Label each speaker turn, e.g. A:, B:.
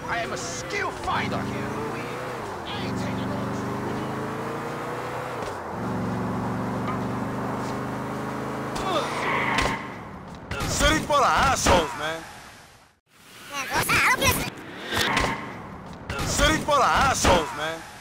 A: I am a skill finder here. I ain't taking orders.
B: City full of assholes, man. City full of assholes, man.